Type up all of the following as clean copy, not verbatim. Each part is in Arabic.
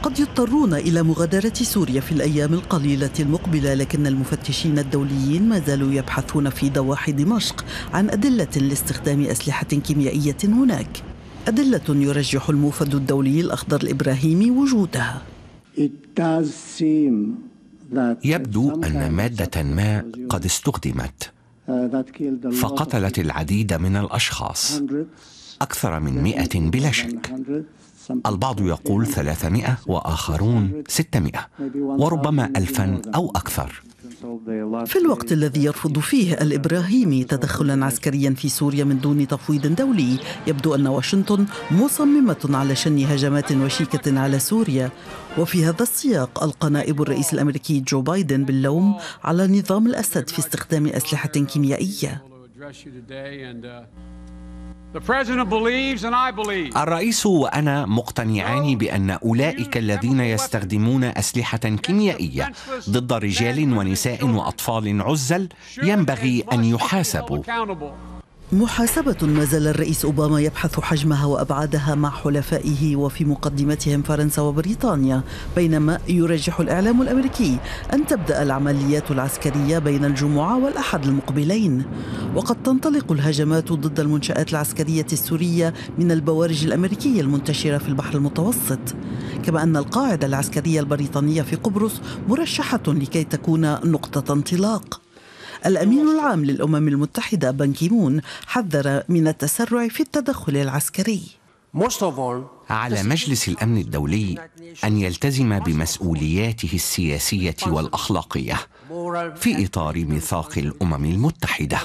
قد يضطرون إلى مغادرة سوريا في الأيام القليلة المقبلة، لكن المفتشين الدوليين ما زالوا يبحثون في ضواحي دمشق عن أدلة لاستخدام أسلحة كيميائية هناك، أدلة يرجح الموفد الدولي الأخضر الإبراهيمي وجودها. يبدو أن مادة ما قد استخدمت فقتلت العديد من الأشخاص، أكثر من 100 بلا شك. البعض يقول 300 وآخرون 600 وربما 1000 أو أكثر. في الوقت الذي يرفض فيه الإبراهيمي تدخلا عسكريا في سوريا من دون تفويض دولي، يبدو أن واشنطن مصممة على شن هجمات وشيكة على سوريا. وفي هذا السياق ألقى نائب الرئيس الأمريكي جو بايدن باللوم على نظام الأسد في استخدام أسلحة كيميائية. الرئيس وأنا مقتنعان بأن أولئك الذين يستخدمون أسلحة كيميائية ضد رجال ونساء وأطفال عزل ينبغي أن يحاسبوا. محاسبة ما زال الرئيس أوباما يبحث حجمها وأبعادها مع حلفائه وفي مقدمتهم فرنسا وبريطانيا، بينما يرجح الإعلام الأمريكي أن تبدأ العمليات العسكرية بين الجمعة والأحد المقبلين. وقد تنطلق الهجمات ضد المنشآت العسكرية السورية من البوارج الأمريكية المنتشرة في البحر المتوسط، كما أن القاعدة العسكرية البريطانية في قبرص مرشحة لكي تكون نقطة انطلاق. الأمين العام للأمم المتحدة بان كي مون حذر من التسرع في التدخل العسكري. على مجلس الأمن الدولي أن يلتزم بمسؤولياته السياسية والأخلاقية في إطار ميثاق الأمم المتحدة.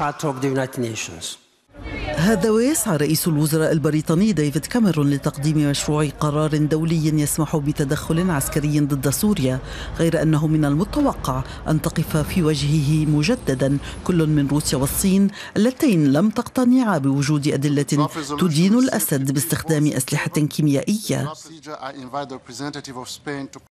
هذا ويسعى رئيس الوزراء البريطاني ديفيد كاميرون لتقديم مشروع قرار دولي يسمح بتدخل عسكري ضد سوريا، غير أنه من المتوقع أن تقف في وجهه مجددا كل من روسيا والصين اللتين لم تقتنعا بوجود أدلة تدين الأسد باستخدام أسلحة كيميائية.